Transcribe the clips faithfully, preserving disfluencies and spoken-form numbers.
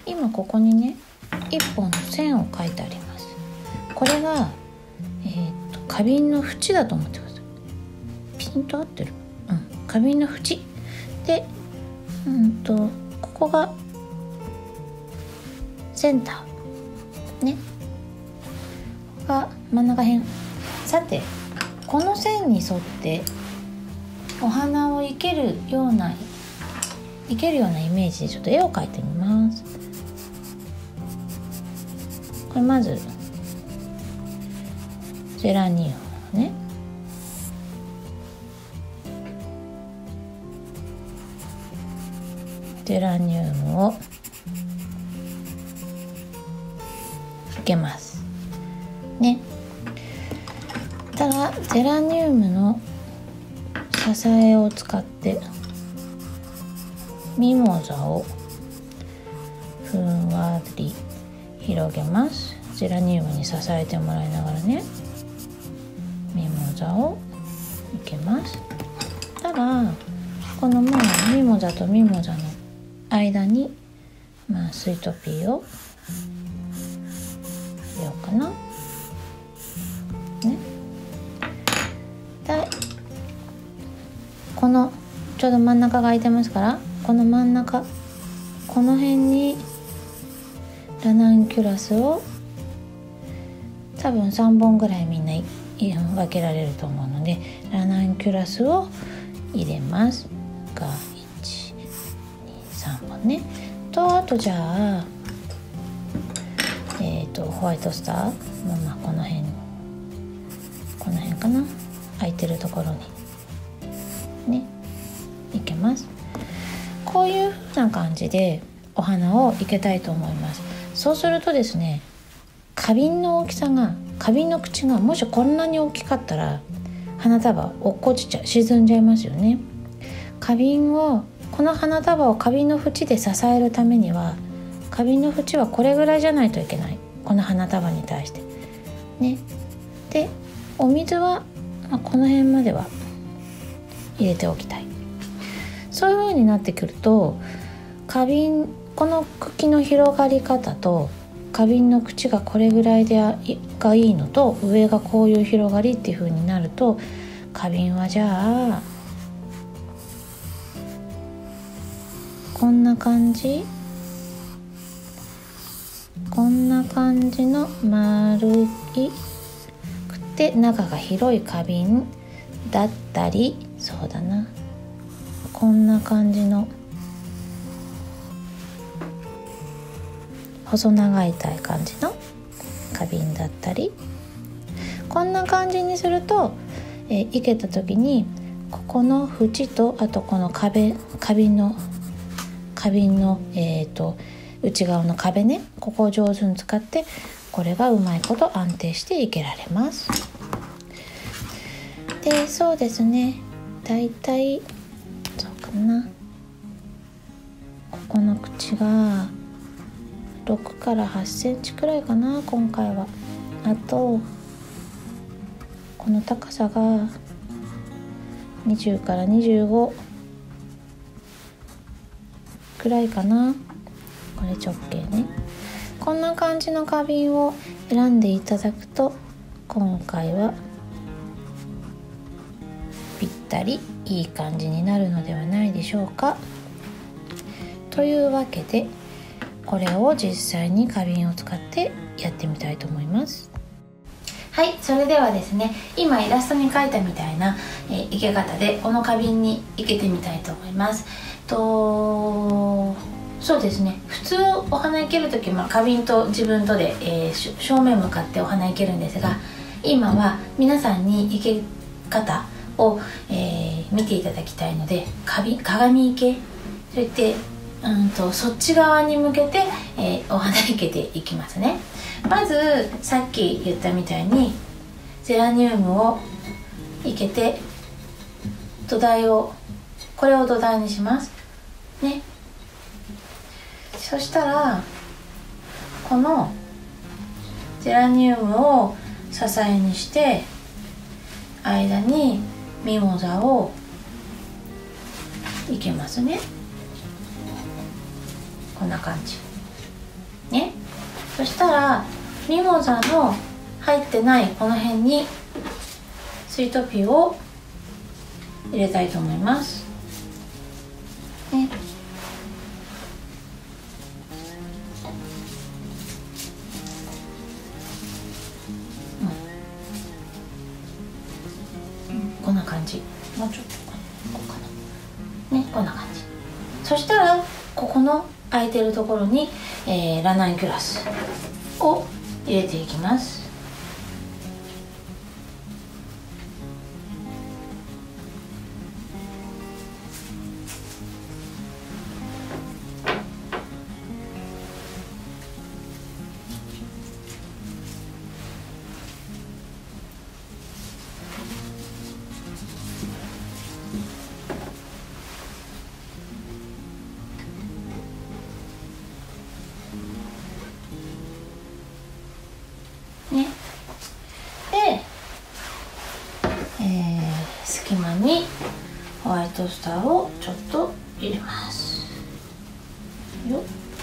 今ここにねいっぽんの線を描いてあります。これが、えー、と花瓶の縁だと思ってください。ピンと合ってる？うん、花瓶の縁で、うんとここがセンターね、ここが真ん中辺。さてこの線に沿ってお花を生けるような生けるようなイメージでちょっと絵を描いてみます。これまずゼラニウムね、ゼラニウムを生けますね。ただゼラニウムの支えを使ってミモザをふんわり広げます。ゼラニウムに支えてもらいながらね、ミモザを生けます。ただこのまあミモザとミモザの間に、まあ、スイートピーを入れようかなね。でこのちょうど真ん中が空いてますから、この真ん中この辺にラナンキュラスを多分さんぼんぐらいみんな分けられると思うので、ラナンキュラスを入れますがいち、に、さんぼんね。とあとじゃあえっとホワイトスターの、まあ、この辺この辺かな、空いてるところにねいけます。こういう風な感じでお花を生けたいと思います。そうするとですね、花瓶の大きさが花瓶の口がもしこんなに大きかったら花束落っこちちゃう沈んじゃいますよね。花瓶をこの花束を花瓶の縁で支えるためには花瓶の縁はこれぐらいじゃないといけない、この花束に対してね。でお水は、まあ、この辺までは入れておきたい。そういう風になってくると花瓶この茎の広がり方と花瓶の口がこれぐらいでがいいのと上がこういう広がりっていう風になると、花瓶はじゃあこんな感じこんな感じの丸いくて中が広い花瓶だったり、そうだな、こんな感じの細長いたい感じの花瓶だったり、こんな感じにすると、えー、生けた時にここの縁とあとこの壁花瓶の花瓶の、えー、と内側の壁ね、ここを上手に使ってこれがうまいこと安定して生けられます。でそうですね、だいたいそうかな、ここの口がろくからはちセンチくらいかな今回は。あとこの高さがにじゅうからにじゅうごくらいかな、これ直径ね。こんな感じの花瓶を選んでいただくと今回はぴったりいい感じになるのではないでしょうか。というわけでこれを実際に花瓶を使ってやってみたいと思います。はい、それではですね、今イラストに描いたみたいな、えー、生け方でこの花瓶に生けてみたいと思います。とそうですね、普通お花生ける時は花瓶と自分とで、えー、正面向かってお花生けるんですが、今は皆さんに生け方を、えー、見ていただきたいので、花瓶鏡生けといってうんとそっち側に向けて、えー、お花生けていきますね。まずさっき言ったみたいにゼラニウムを生けて土台をこれを土台にしますね。そしたらこのゼラニウムを支えにして間にミモザを生けますね。こんな感じね。そしたらミモザの入ってないこの辺にスイートピーを入れたいと思います、ね。うん、こんな感じ。もうちょっとこうかな、ね、こんな感じ。そしたらここの空いてるところに、えー、ラナンキュラスを入れていきます。ね、で、えー、隙間にホワイトスターをちょっと入れますよ。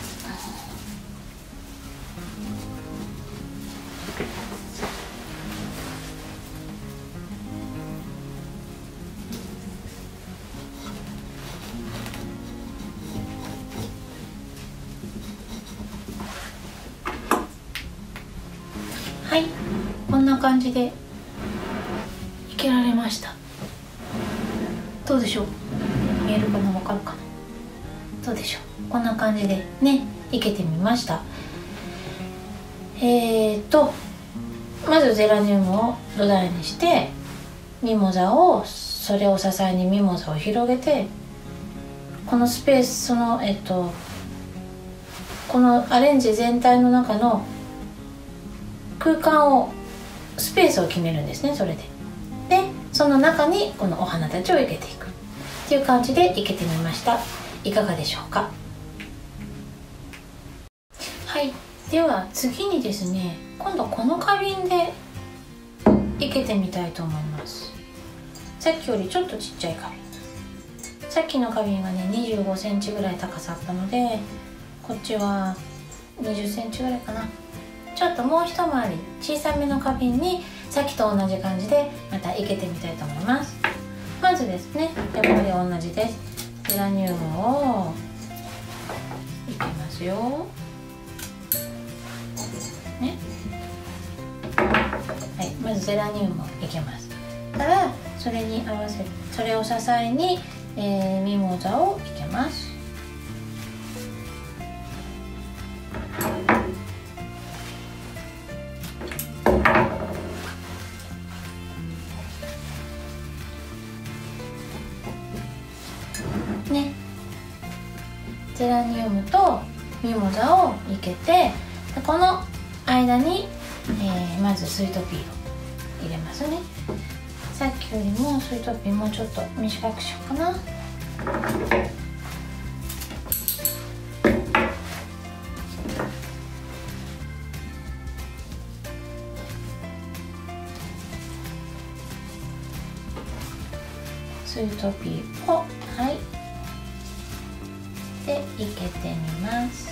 はい、こんな感じでいけられました。どうでしょう、見えるかな、わかるかな、どうでしょう。こんな感じでね、いけてみました。えーとまずゼラニウムを土台にしてミモザを、それを支えにミモザを広げて、このスペース、そのえっとこのアレンジ全体の中の空間を、スペースを決めるんですね。それででその中にこのお花たちを生けていくっていう感じで生けてみました。いかがでしょうか。はい、では次にですね、今度この花瓶で生けてみたいと思います。さっきよりちょっとちっちゃい花瓶。さっきの花瓶がねにじゅうごセンチぐらい高さあったので、こっちはにじゅっセンチぐらいかな。ちょっともう一回り小さめの花瓶にさっきと同じ感じでまた生けてみたいと思います。まずですね、やっぱり同じです。ゼラニウムをいきますよ、ね。はい、まずゼラニウムをいきます。からそれに合わせ、それを支えに、えー、ミモザをいきます。ね、ゼラニウムとミモザを生けて、この間に、えー、まずスイートピーを入れますね。さっきよりもスイートピーもうちょっと短くしようかな。スイートピーを、はい、で生けてみます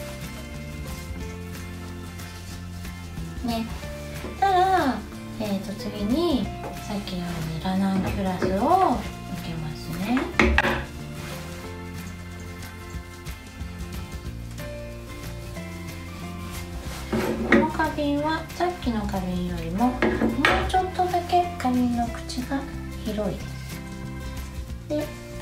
ね。たら、えー、と次にさっきのようにラナンキュラスを生けますね。この花瓶はさっきの花瓶よりももうちょっとだけ花瓶の口が広いです。で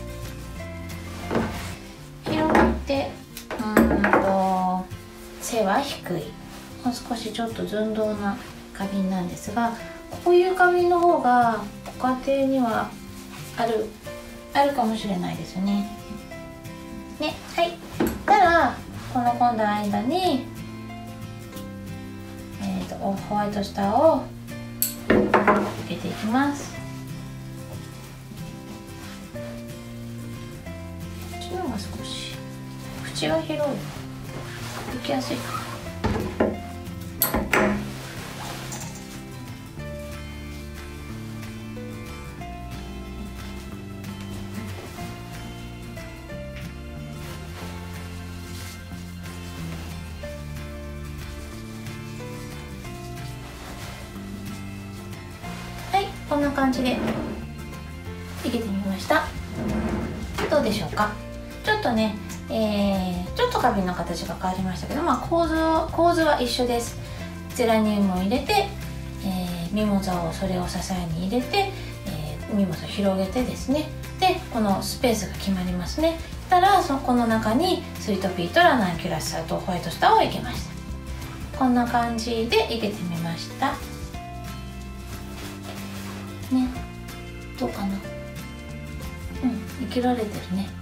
広くて、うんと背は低い、もう少しちょっと寸胴な花瓶なんですが、こういう花瓶の方がご家庭にはあるあるかもしれないですね。ね、はい。たらこの今度間に、えーと、ホワイトスターを入れていきます。こっちの方が少し口が広い、抜きやすいかな。 こんな感じで生けてみました。どうでしょうか。ちょっとね、えー、ちょっと花瓶の形が変わりましたけど、まあ、構図は構図は一緒です。ゼラニウムを入れて、えー、ミモザをそれを支えに入れて、えー、ミモザを広げてですね、でこのスペースが決まりますね。したらそこの中にスイートピーとラナンキュラスサーとホワイトスターを生けました。こんな感じで生けてみましたね。どうかな。うん、生けられてるね。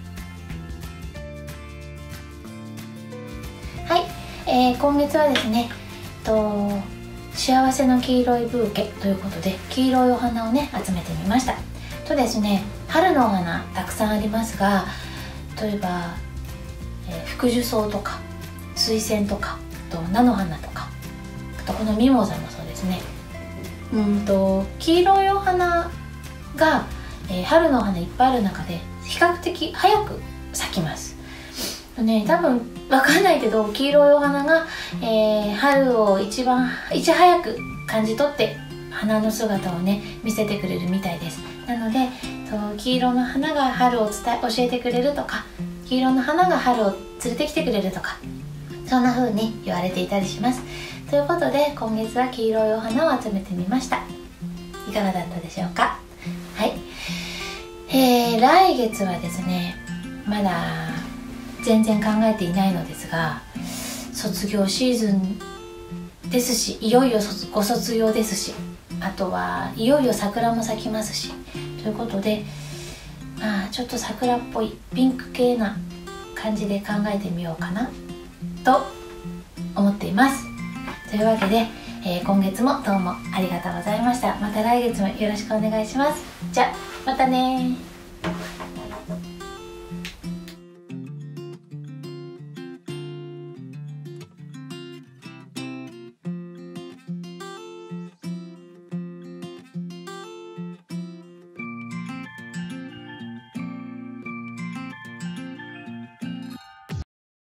はい、えー、今月はですね、と幸せの黄色いブーケということで黄色いお花をね集めてみました。とですね、春のお花たくさんありますが、例えば、えー、福寿草とか水仙とかと菜の花とか、あとこのミモザもそうですね。うんと黄色いお花が、えー、春のお花いっぱいある中で比較的早く咲きます。ね、多分わかんないけど黄色いお花が、えー、春を一番いち早く感じ取って花の姿をね見せてくれるみたいです。なのでと黄色の花が春を伝え教えてくれるとか、黄色の花が春を連れてきてくれるとか、そんな風に言われていたりします。ということで今月は黄色いお花を集めてみました。いかがだったでしょうか。はい、えー、来月はですね、まだ全然考えていないのですが、卒業シーズンですし、いよいよご卒業ですし、あとはいよいよ桜も咲きますし、ということで、まあちょっと桜っぽいピンク系な感じで考えてみようかなと思っています。というわけで、えー、今月もどうもありがとうございました。また来月もよろしくお願いします。じゃあまたね。